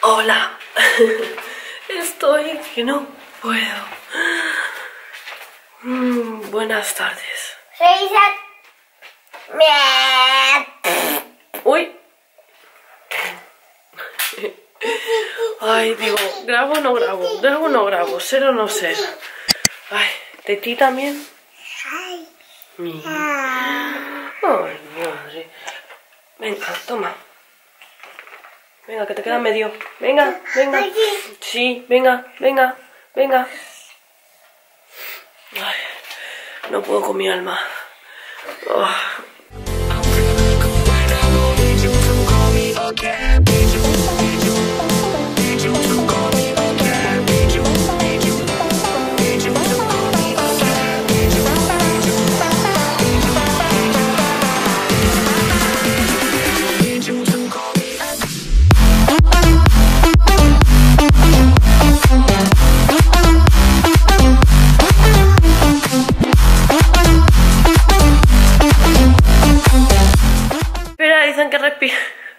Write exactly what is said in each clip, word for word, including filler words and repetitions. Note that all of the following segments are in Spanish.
Hola. Estoy que no puedo. Mm, buenas tardes. Soy Isaac. Uy. Ay, digo, ¿grabo o no grabo? ¿Grabo o no grabo? ¿Ser o no ser? Ay, ¿de ti también? Ay. Mi... Ay, madre. Venga, toma. Venga, que te queda medio. Venga, venga. Sí, venga, venga, venga. Ay, no puedo con mi alma. Oh. Dicen que respire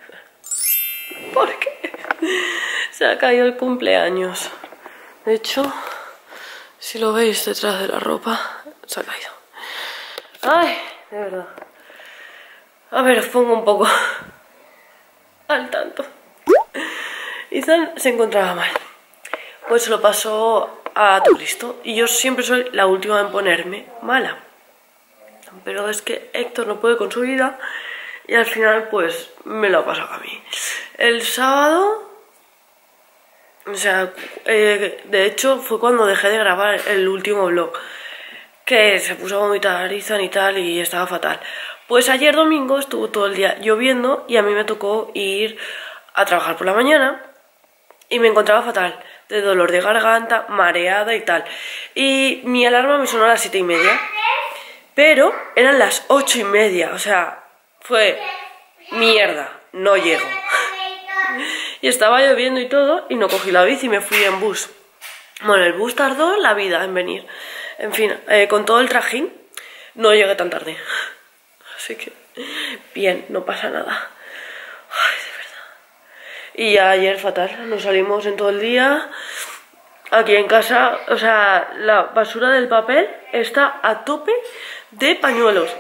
porque se ha caído el cumpleaños. De hecho, si lo veis detrás de la ropa, se ha caído. Ay, de verdad. A ver, os pongo un poco al tanto. Ethan se encontraba mal, pues se lo pasó a todo Cristo. Y yo siempre soy la última en ponerme mala, pero es que Héctor no puede con su vida. Y al final, pues, me lo ha pasado a mí. El sábado... O sea, eh, de hecho, fue cuando dejé de grabar el último vlog. Que se puso a vomitar Ethan y tal, y estaba fatal. Pues ayer domingo estuvo todo el día lloviendo y a mí me tocó ir a trabajar por la mañana. Y me encontraba fatal, de dolor de garganta, mareada y tal. Y mi alarma me sonó a las siete y media. Pero eran las ocho y media, o sea... Fue mierda, no llego. Y estaba lloviendo y todo, y no cogí la bici y me fui en bus. Bueno, el bus tardó la vida en venir. En fin, eh, con todo el trajín, no llegué tan tarde. Así que, bien, no pasa nada. Ay, de verdad. Y ya ayer fatal, nos salimos en todo el día. Aquí en casa, o sea, la basura del papel está a tope de pañuelos.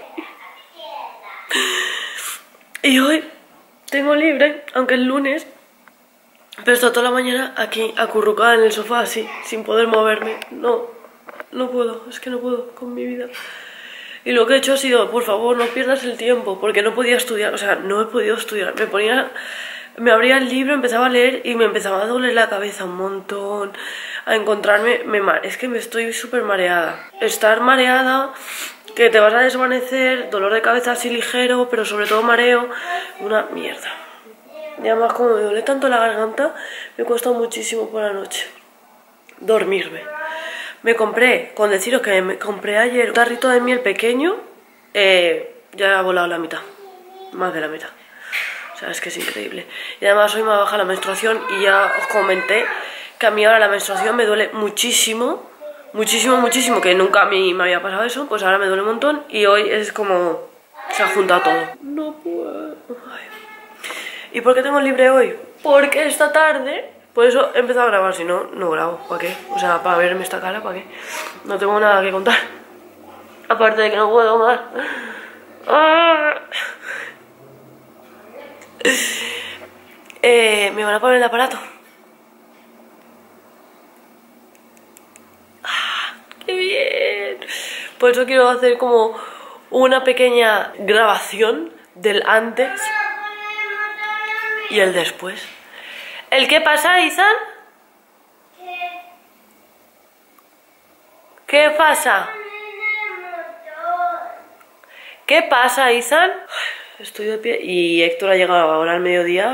Y hoy tengo libre, aunque es lunes, pero está toda la mañana aquí acurrucada en el sofá así, sin poder moverme. No, no puedo, es que no puedo con mi vida. Y lo que he hecho ha sido, por favor, no pierdas el tiempo, porque no podía estudiar, o sea, no he podido estudiar. Me ponía, me abría el libro, empezaba a leer y me empezaba a doler la cabeza un montón, a encontrarme, me, es que me estoy súper mareada. Estar mareada... Que te vas a desvanecer, dolor de cabeza así ligero, pero sobre todo mareo, una mierda. Y además como me duele tanto la garganta, me cuesta muchísimo por la noche dormirme. Me compré, con deciros que me compré ayer un tarrito de miel pequeño, eh, ya ha volado la mitad, más de la mitad. O sea, es que es increíble. Y además hoy me baja la menstruación y ya os comenté que a mí ahora la menstruación me duele muchísimo. Muchísimo, muchísimo, que nunca a mí me había pasado eso, pues ahora me duele un montón y hoy es como... se ha juntado todo. No puedo... Ay. ¿Y por qué tengo libre hoy? Porque esta tarde... Por eso he empezado a grabar, si no, no grabo. ¿Para qué? O sea, para verme esta cara, ¿para qué? No tengo nada que contar. Aparte de que no puedo más. ¡Ah! Eh, me van a poner el aparato. ¡Qué bien! Por eso quiero hacer como una pequeña grabación del antes y el después. ¿El qué pasa, Ethan? ¿Qué pasa? ¿Qué pasa, Ethan? Estoy de pie y Héctor ha llegado ahora al mediodía.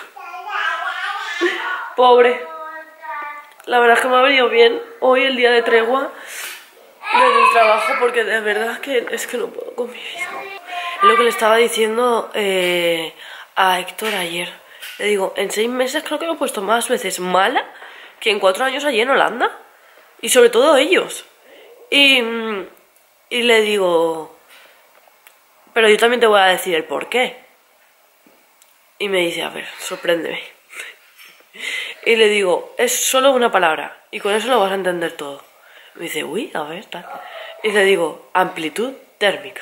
Pobre. La verdad es que me ha venido bien hoy el día de tregua desde el trabajo, porque de verdad que es que no puedo con mi vida. Es lo que le estaba diciendo eh, a Héctor ayer. Le digo, en seis meses creo que me he puesto más veces mala que en cuatro años allí en Holanda. Y sobre todo ellos. Y, y le digo, pero yo también te voy a decir el por qué. Y me dice, a ver, sorpréndeme. Y le digo, es solo una palabra y con eso lo vas a entender todo. Me dice, uy, a ver, tal. Y le digo, amplitud térmica.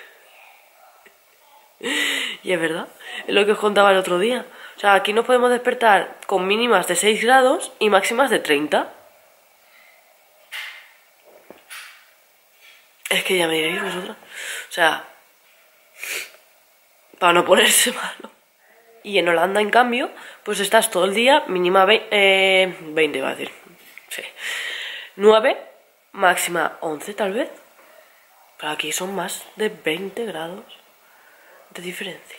Y es verdad, es lo que os contaba el otro día. O sea, aquí nos podemos despertar con mínimas de seis grados y máximas de treinta. Es que ya me diréis vosotras. O sea, para no ponerse malo. Y en Holanda, en cambio, pues estás todo el día mínima veinte, eh, veinte va a decir. Sí. nueve, máxima once tal vez. Pero aquí son más de veinte grados de diferencia.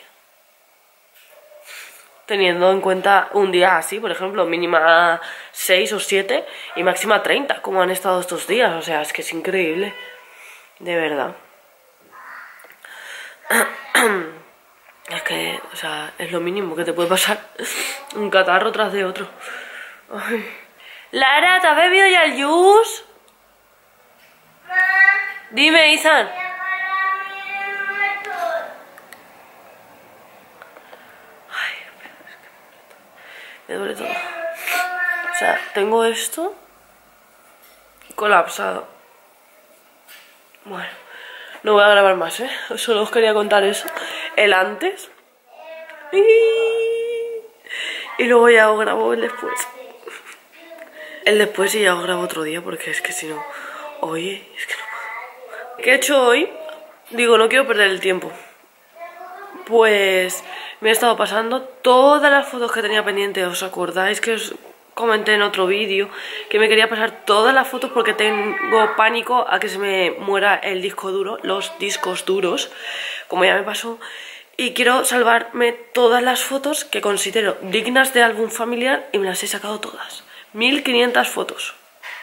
Teniendo en cuenta un día así, por ejemplo, mínima seis o siete y máxima treinta, como han estado estos días. O sea, es que es increíble. De verdad. Es que, o sea, es lo mínimo que te puede pasar. Un catarro tras de otro. Ay. Lara, ¿te has bebido ya el juice? Dime, Ethan. Ay, me duele todo. O sea, tengo esto colapsado. Bueno, no voy a grabar más, ¿eh? Solo os quería contar eso. El antes. Y luego ya os grabo el después. El después y ya os grabo otro día porque es que si no... Oye, es que no puedo. ¿Qué he hecho hoy? Digo, no quiero perder el tiempo. Pues me he estado pasando todas las fotos que tenía pendientes. ¿Os acordáis que os comenté en otro vídeo que me quería pasar todas las fotos porque tengo pánico a que se me muera el disco duro, los discos duros, como ya me pasó? Y quiero salvarme todas las fotos que considero dignas de álbum familiar y me las he sacado todas. mil quinientas fotos.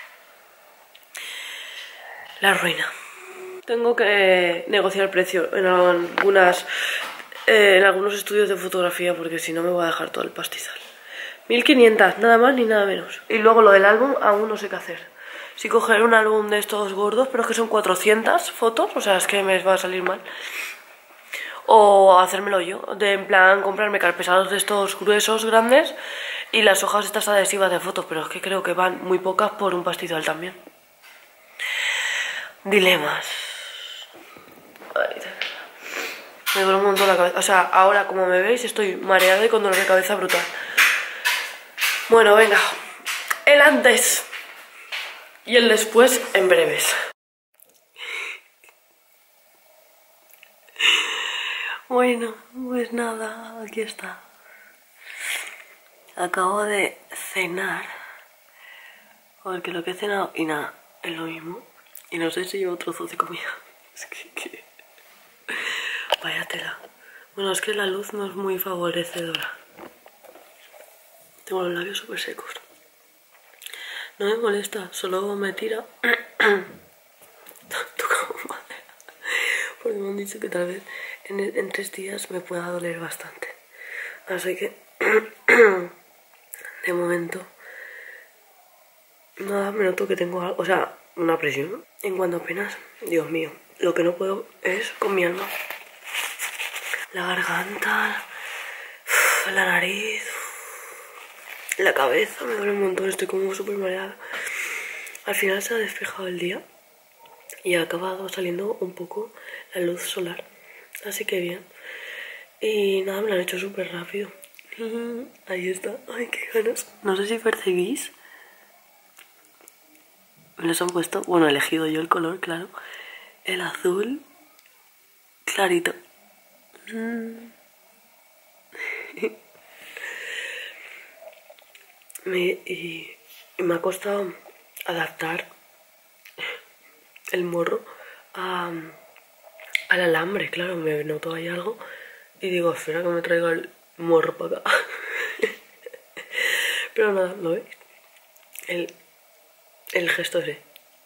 La ruina. Tengo que negociar precio en algunas eh, en algunos estudios de fotografía porque si no me voy a dejar todo el pastizal. mil quinientas, nada más ni nada menos. Y luego lo del álbum aún no sé qué hacer. Si coger un álbum de estos gordos, pero es que son cuatrocientas fotos, o sea, es que me va a salir mal. O hacérmelo yo, de en plan comprarme carpesados de estos gruesos, grandes, y las hojas estas adhesivas de fotos, pero es que creo que van muy pocas por un pastizal también. Dilemas. Ay, me duele un montón la cabeza. O sea, ahora como me veis estoy mareada y con dolor de cabeza brutal. Bueno, venga. El antes y el después en breves. Bueno, pues nada, aquí está. Acabo de cenar. Porque lo que he cenado y nada, es lo mismo. Y no sé si llevo trozos de comida. Es que, que... Vaya tela. Bueno, es que la luz no es muy favorecedora. Tengo los labios súper secos. No me molesta, solo me tira. Tocamos madera. Porque me han dicho que tal vez en, en tres días me pueda doler bastante. Así que, de momento, nada, me noto que tengo algo, o sea, una presión. En cuanto apenas, Dios mío, lo que no puedo es con mi alma. La garganta, la nariz, la cabeza, me duele un montón, estoy como súper mareada. Al final se ha despejado el día y ha acabado saliendo un poco la luz solar, así que bien. Y nada, me lo han hecho súper rápido. Ahí está, ay, qué ganas. No sé si percibís. Me los han puesto, bueno, he elegido yo el color, claro. El azul clarito. Mm. me, y, y me ha costado adaptar el morro a, al alambre, claro, me noto ahí algo y digo, espera que me traiga el morro para acá. Pero nada, ¿lo veis? El, el gesto ese.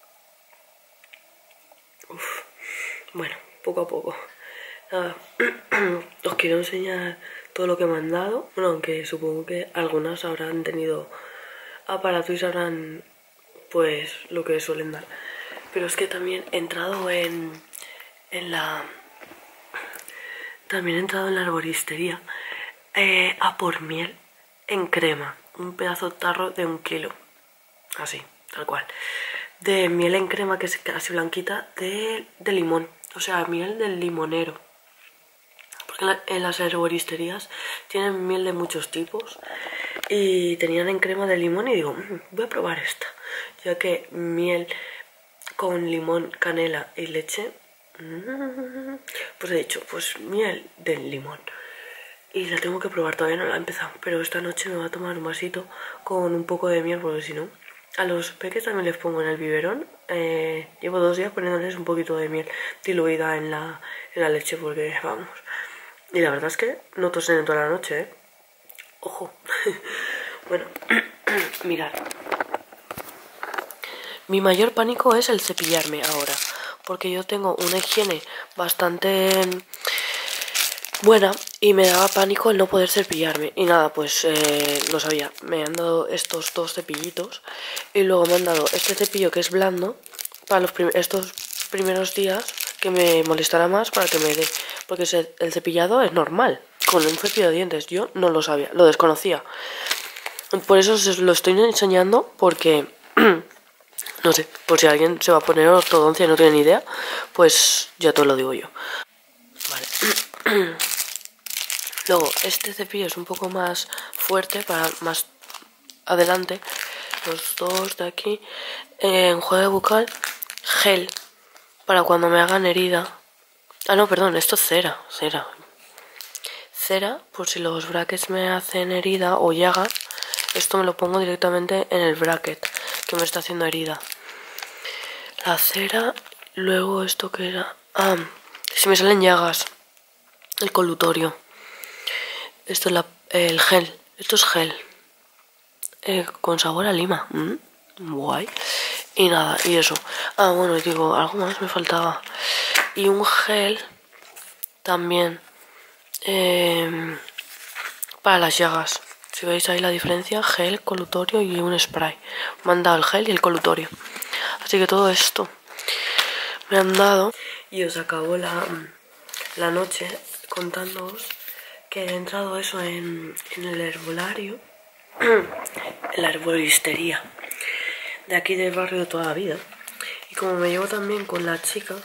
Uf. Bueno, poco a poco. Nada, os quiero enseñar todo lo que me han dado. Bueno, aunque supongo que algunas habrán tenido aparato y sabrán pues lo que suelen dar. Pero es que también he entrado en, en la... También he entrado en la arboristería eh, a por miel. en crema, un pedazo de tarro de un kilo, así, tal cual, de miel en crema que es casi blanquita, de, de limón, o sea, miel del limonero. Porque en, la, en las herboristerías tienen miel de muchos tipos y tenían en crema de limón y digo, mmm, voy a probar esta, ya que miel con limón, canela y leche, mmm, pues he dicho, pues miel del limón. Y la tengo que probar, todavía no la he empezado, pero esta noche me voy a tomar un vasito con un poco de miel, porque si no, a los peques también les pongo en el biberón. Eh, llevo dos días poniéndoles un poquito de miel diluida en la, en la leche, porque vamos. Y la verdad es que no tosen en toda la noche, ¿eh? Ojo. Bueno, mirad. Mi mayor pánico es el cepillarme ahora, porque yo tengo una higiene bastante buena y me daba pánico el no poder cepillarme. Y nada, pues eh, lo sabía. Me han dado estos dos cepillitos y luego me han dado este cepillo que es blando para los prim estos primeros días que me molestará más para que me dé. Porque el cepillado es normal, con un cepillo de dientes. Yo no lo sabía, lo desconocía. Por eso os lo estoy enseñando, porque no sé, por si alguien se va a poner ortodoncia y no tiene ni idea, pues ya te lo digo yo. Vale. Luego, este cepillo es un poco más fuerte, para más adelante. Los dos de aquí. Eh, enjuague bucal, gel, para cuando me hagan herida. Ah, no, perdón, esto es cera, cera. Cera, por si los brackets me hacen herida o llaga. Esto me lo pongo directamente en el bracket que me está haciendo herida. La cera, luego esto que era... Ah, si me salen llagas. El colutorio. Esto es la, el gel. Esto es gel. Eh, con sabor a lima. Mm, guay. Y nada, y eso. Ah, bueno, digo, algo más me faltaba. Y un gel también. Eh, para las llagas. Si veis ahí la diferencia, gel, colutorio y un spray. Me han dado el gel y el colutorio. Así que todo esto me han dado. Y os acabo la, la noche contándoos que he entrado eso en, en el herbolario, en la herboristería de aquí del barrio de toda la vida. Y como me llevo también con la chica,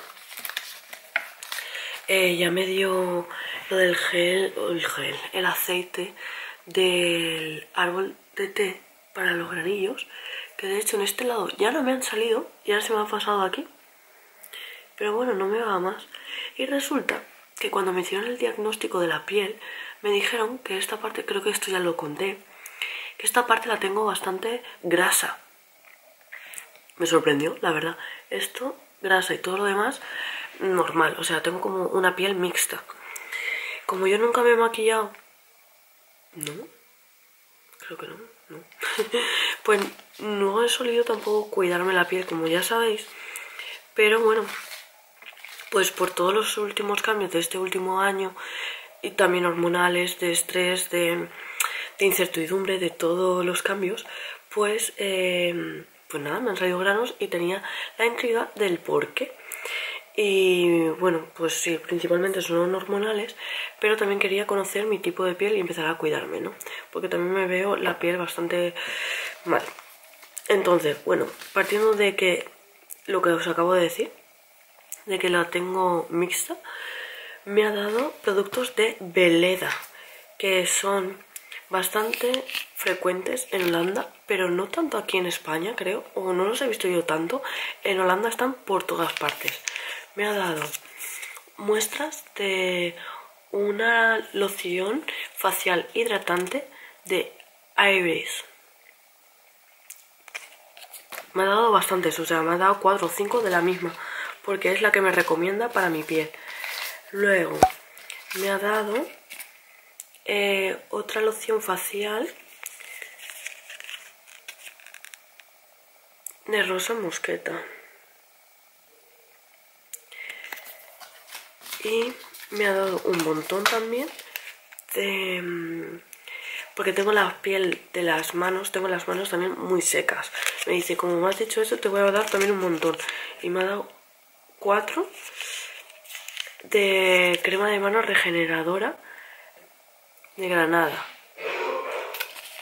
eh, ya me dio lo del gel, el gel, el aceite del árbol de té para los granillos, que de hecho en este lado ya no me han salido, ya se me ha pasado aquí, pero bueno, no me va más. Y resulta que cuando me hicieron el diagnóstico de la piel, me dijeron que esta parte, creo que esto ya lo conté, que esta parte la tengo bastante grasa. Me sorprendió, la verdad. Esto, grasa y todo lo demás, normal. O sea, tengo como una piel mixta. Como yo nunca me he maquillado... No, creo que no, no. Pues no he solido tampoco cuidarme la piel, como ya sabéis. Pero bueno, pues por todos los últimos cambios de este último año, y también hormonales, de estrés, de, de incertidumbre, de todos los cambios, pues, eh, pues nada, me han salido granos y tenía la intriga del por qué. Y bueno, pues sí, principalmente son hormonales, pero también quería conocer mi tipo de piel y empezar a cuidarme, ¿no? Porque también me veo la piel bastante mal. Entonces, bueno, partiendo de que lo que os acabo de decir, de que la tengo mixta, me ha dado productos de Veleda, que son bastante frecuentes en Holanda, pero no tanto aquí en España, creo, o no los he visto yo tanto. En Holanda están por todas partes. Me ha dado muestras de una loción facial hidratante de Iris. Me ha dado bastantes, o sea, me ha dado cuatro o cinco de la misma, porque es la que me recomienda para mi piel. Luego me ha dado eh, otra loción facial de rosa mosqueta. Y me ha dado un montón también de... Porque tengo la piel de las manos, tengo las manos también muy secas. Me dice, como me has dicho eso, te voy a dar también un montón. Y me ha dado cuatro de crema de mano regeneradora de Granada.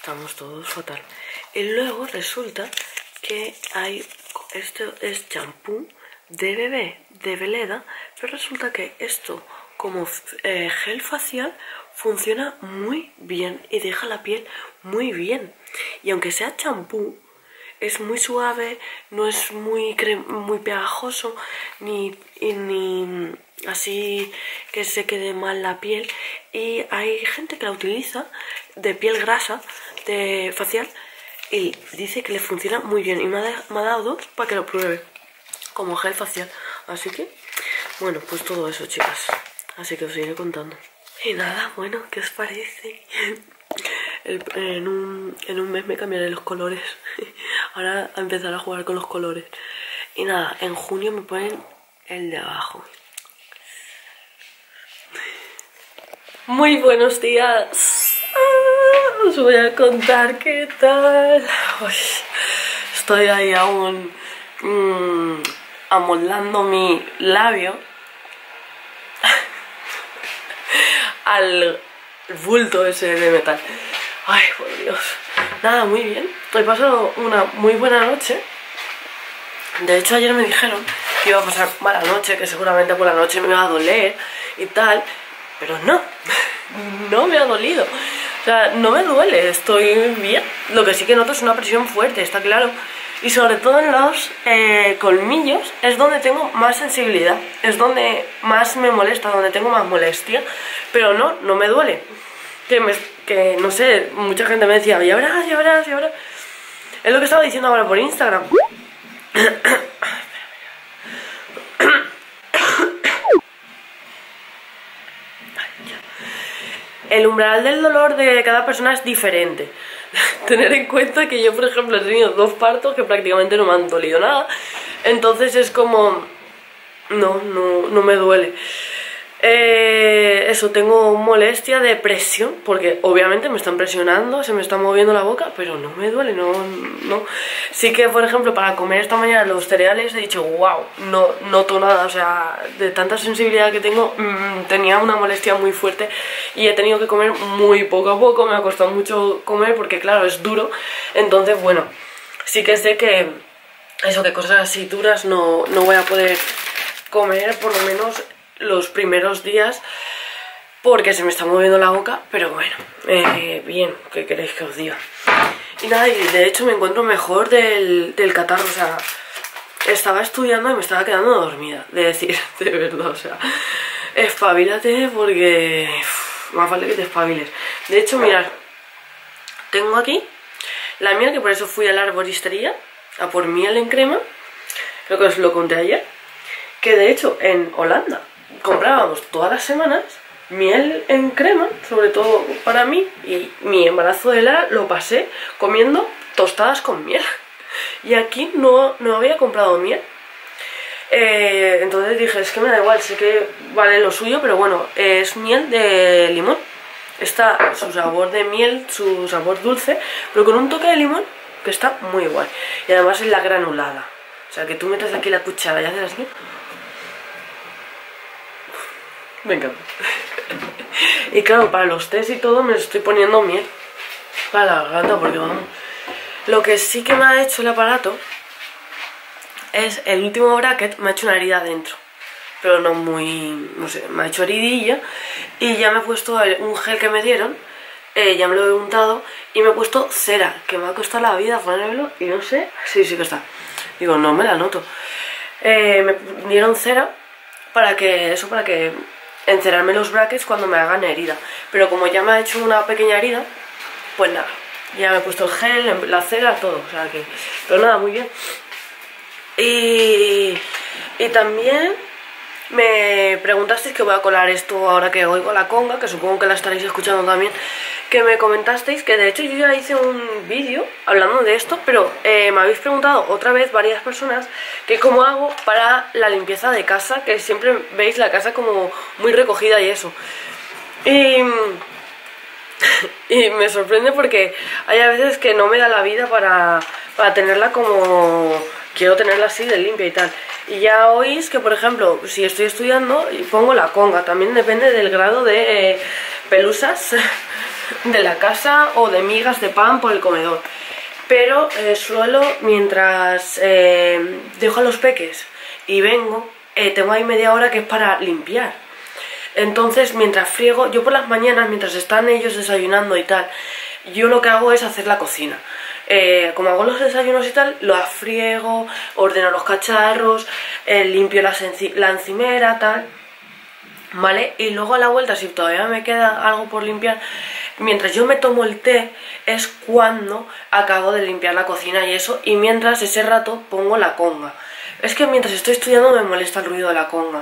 estamos todos fatal. Y luego resulta que hay, esto es champú de bebé, de Veleda, pero resulta que esto como eh, gel facial funciona muy bien y deja la piel muy bien. Y aunque sea champú, es muy suave, no es muy, muy pegajoso, ni, ni así que se quede mal la piel. Y hay gente que la utiliza de piel grasa, de facial, y dice que le funciona muy bien. Y me ha, me ha dado dos para que lo pruebe como gel facial. Así que, bueno, pues todo eso, chicas. Así que os iré contando. Y nada, bueno, ¿qué os parece? El, en, un, en un mes me cambiaré los colores. Ahora a empezar a jugar con los colores. Y nada, en junio me ponen el de abajo. Muy buenos días. Ah, os voy a contar qué tal. Uy, estoy ahí aún mmm, amoldando mi labio al bulto ese de metal. Ay, por Dios. Nada, muy bien. He pasado una muy buena noche. De hecho, ayer me dijeron que iba a pasar mala noche, que seguramente por la noche me iba a doler y tal. Pero no, no me ha dolido. O sea, no me duele, estoy bien. Lo que sí que noto es una presión fuerte, está claro. Y sobre todo en los eh, colmillos es donde tengo más sensibilidad. Es donde más me molesta, donde tengo más molestia. Pero no, no me duele. Que, me, que no sé, mucha gente me decía, ya verás, ya verás, ya verás. Es lo que estaba diciendo ahora por Instagram. El umbral del dolor de cada persona es diferente. Tener en cuenta que yo, por ejemplo, he tenido dos partos que prácticamente no me han dolido nada. Entonces es como... No, no, no me duele. Eh, eso, tengo molestia de presión, porque obviamente me están presionando, se me está moviendo la boca, pero no me duele, no, no. Sí que, por ejemplo, para comer esta mañana los cereales he dicho, wow, no noto nada, o sea, de tanta sensibilidad que tengo, mmm, tenía una molestia muy fuerte y he tenido que comer muy poco a poco, me ha costado mucho comer porque, claro, es duro. Entonces, bueno, sí que sé que eso, que cosas así duras no, no voy a poder comer, por lo menos los primeros días, porque se me está moviendo la boca, pero bueno, eh, bien, ¿qué queréis que os diga? Y nada, y de hecho me encuentro mejor del, del catarro, o sea, estaba estudiando y me estaba quedando dormida, de decir, de verdad, o sea, espabilate porque uff, más vale que te espabiles. De hecho, mirad, tengo aquí la miel, que por eso fui a la arboristería a por miel en crema, creo que os lo conté ayer, que de hecho en Holanda comprábamos todas las semanas miel en crema, sobre todo para mí, y mi embarazo de Lara lo pasé comiendo tostadas con miel. Y aquí no, no había comprado miel. Eh, entonces dije, es que me da igual, sé que vale lo suyo, pero bueno, es miel de limón. Está su sabor de miel, su sabor dulce, pero con un toque de limón que está muy guay. Y además es la granulada. O sea, que tú metes aquí la cuchara y haces así. Me encanta. Y claro, para los tés y todo me estoy poniendo miel para la garganta, porque vamos. Lo que sí que me ha hecho el aparato es el último bracket, me ha hecho una herida adentro, pero no muy, no sé, me ha hecho heridilla. Y ya me he puesto un gel que me dieron, eh, ya me lo he untado, y me he puesto cera, que me ha costado la vida ponérmelo, y no sé, sí, sí que está. Digo, no me la noto. Eh, me dieron cera para que, eso, para que encerarme los brackets cuando me hagan herida. Pero como ya me ha hecho una pequeña herida, pues nada, ya me he puesto el gel, la cera, todo, o sea que... Pero nada, muy bien. Y, y también me preguntasteis que voy a colar esto ahora que oigo la conga, que supongo que la estaréis escuchando también, que me comentasteis que de hecho yo ya hice un vídeo hablando de esto, pero eh, me habéis preguntado otra vez varias personas que cómo hago para la limpieza de casa, que siempre veis la casa como muy recogida y eso. Y, y me sorprende porque hay a veces que no me da la vida para, para tenerla como quiero tenerla así de limpia y tal. Y ya oís que, por ejemplo, si estoy estudiando y pongo la conga, también depende del grado de eh, pelusas de la casa o de migas de pan por el comedor. Pero eh, suelo, mientras eh, dejo a los peques y vengo, eh, tengo ahí media hora que es para limpiar. Entonces, mientras friego, yo por las mañanas, mientras están ellos desayunando y tal, yo lo que hago es hacer la cocina. Eh, como hago los desayunos y tal, los friego, ordeno los cacharros, eh, limpio la, la encimera, tal, ¿vale? Y luego a la vuelta, si todavía me queda algo por limpiar, mientras yo me tomo el té, es cuando acabo de limpiar la cocina y eso, y mientras ese rato pongo la conga. Es que mientras estoy estudiando me molesta el ruido de la conga.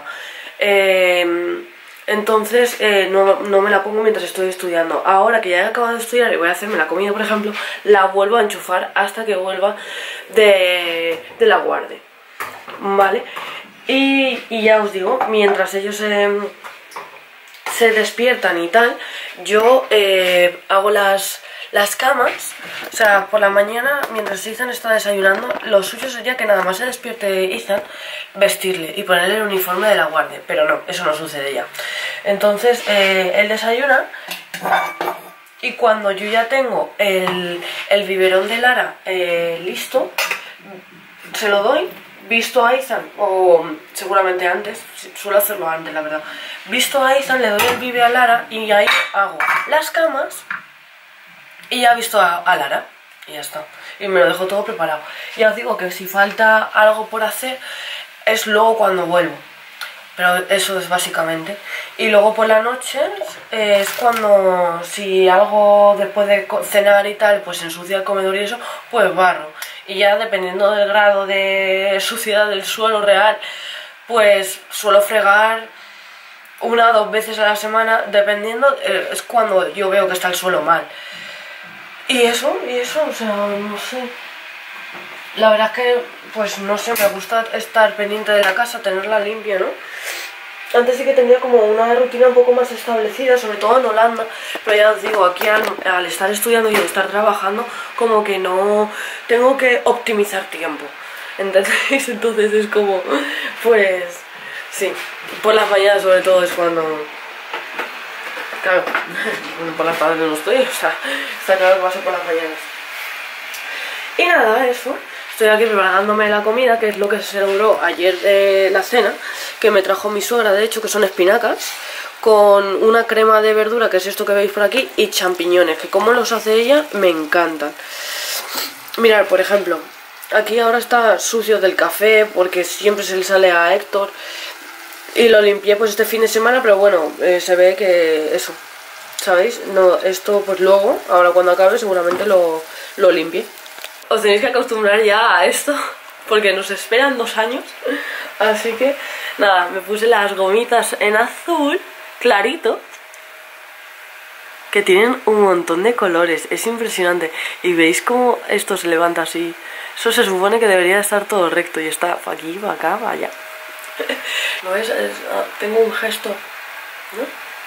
Eh... Entonces eh, no, no me la pongo mientras estoy estudiando. Ahora que ya he acabado de estudiar y voy a hacerme la comida, por ejemplo, la vuelvo a enchufar hasta que vuelva de, de la guardia, ¿vale? Y, y ya os digo, mientras ellos eh, se despiertan y tal, yo eh, hago las, las camas. O sea, por la mañana, mientras Ethan está desayunando, lo suyo sería que nada más se despierte Ethan, vestirle y ponerle el uniforme de la guardia, pero no, eso no sucede ya. Entonces eh, él desayuna y cuando yo ya tengo el, el biberón de Lara eh, listo, se lo doy, visto a Ethan, o seguramente antes, suelo hacerlo antes la verdad, visto a Ethan le doy el bibe a Lara y ahí hago las camas y ya he visto a, a Lara y ya está, y me lo dejo todo preparado. Ya os digo que si falta algo por hacer es luego cuando vuelvo, pero eso es básicamente. Y luego por la noche eh, es cuando, si algo después de cenar y tal, pues ensucia el comedor y eso, pues barro. Y ya dependiendo del grado de suciedad del suelo real, pues suelo fregar una o dos veces a la semana, dependiendo, eh, es cuando yo veo que está el suelo mal. Y eso, y eso, o sea, no sé. La verdad es que, pues no sé, me gusta estar pendiente de la casa, tenerla limpia, ¿no? Antes sí que tenía como una rutina un poco más establecida, sobre todo en Holanda, pero ya os digo, aquí al, al estar estudiando y estar trabajando, como que no tengo que optimizar tiempo, ¿entendéis? Entonces es como, pues, sí, por las mañanas sobre todo es cuando, claro, por las tardes no estoy, o sea, está claro que paso por las mañanas. Y nada, eso. Estoy aquí preparándome la comida, que es lo que se celebró ayer de la cena, que me trajo mi suegra, de hecho, que son espinacas, con una crema de verdura, que es esto que veis por aquí, y champiñones, que como los hace ella, me encantan. Mirad, por ejemplo, aquí ahora está sucio del café, porque siempre se le sale a Héctor, y lo limpié pues este fin de semana, pero bueno, eh, se ve que eso, ¿sabéis? No, esto pues luego, ahora cuando acabe, seguramente lo, lo limpie. Os tenéis que acostumbrar ya a esto, porque nos esperan dos años. Así que, nada, me puse las gomitas en azul, clarito, que tienen un montón de colores, es impresionante. Y veis cómo esto se levanta así. Eso se supone que debería estar todo recto y está pa' aquí, pa' acá, pa' allá. ¿No ves? Es, ah, tengo un gesto, ¿no?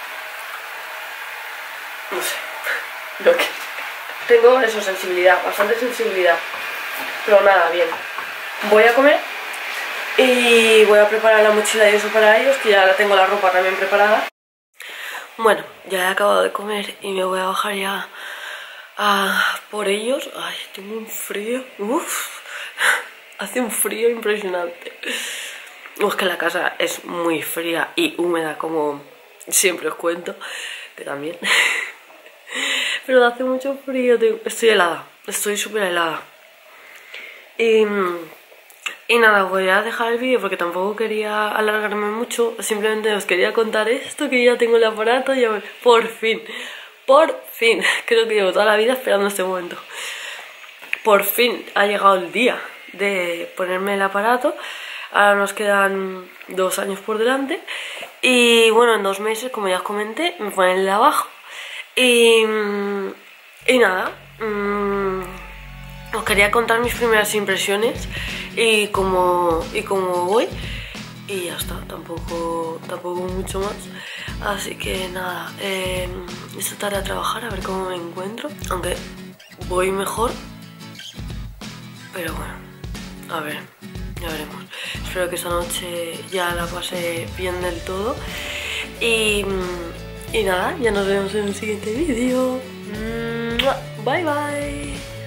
No sé, lo que... Tengo eso, sensibilidad, bastante sensibilidad. Pero nada, bien. Voy a comer y voy a preparar la mochila y eso para ellos, que ya tengo la ropa también preparada. Bueno, ya he acabado de comer y me voy a bajar ya a por ellos. Ay, tengo un frío. Uf, hace un frío impresionante. Es que la casa es muy fría y húmeda, como siempre os cuento, que también. Pero hace mucho frío, estoy helada, estoy súper helada. Y, y nada, voy a dejar el vídeo porque tampoco quería alargarme mucho. Simplemente os quería contar esto, que ya tengo el aparato y ya por fin, por fin, creo que llevo toda la vida esperando este momento. Por fin ha llegado el día de ponerme el aparato. Ahora nos quedan dos años por delante. Y bueno, en dos meses, como ya os comenté, me ponen el de abajo. Y, y nada, mmm, os quería contar mis primeras impresiones y cómo, y cómo voy. Y ya está, tampoco, tampoco mucho más. Así que nada, eh, esta tarde a trabajar a ver cómo me encuentro. Aunque voy mejor, pero bueno, a ver, ya veremos. Espero que esta noche ya la pase bien del todo. Y... Y nada, ya nos vemos en el siguiente vídeo. Bye bye.